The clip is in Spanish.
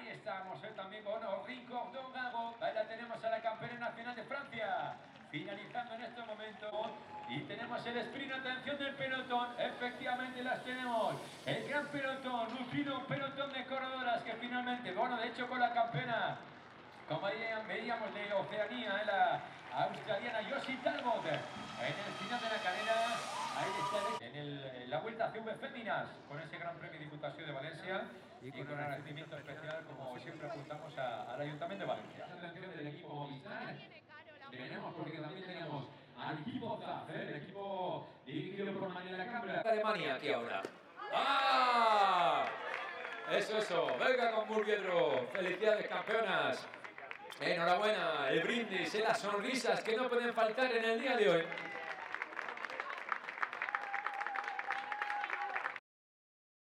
Ahí estamos, también con Henri Cordon Gago. Ahí la tenemos a la campeona nacional de Francia. Finalizando en este momento. Y tenemos el sprint, atención del pelotón. Efectivamente las tenemos. El gran pelotón, un pelotón de corredoras que finalmente, bueno, de hecho con la campeona, como veíamos de Oceanía, la australiana Josie Talbot, en el final de la carrera. Ahí está en la Vuelta CV Féminas, con ese Gran Premio de Diputación de Valencia y con un agradecimiento especial, como siempre apuntamos al Ayuntamiento de Valencia. Atención del equipo Movistar. Tenemos, porque también tenemos al equipo ZAF, el equipo dirigido por Mariela Cambra. Alemania aquí ahora. ¡Ah! Eso. Venga con Murviedro. Felicidades, campeonas. Enhorabuena. El brindis y las sonrisas que no pueden faltar en el día de hoy.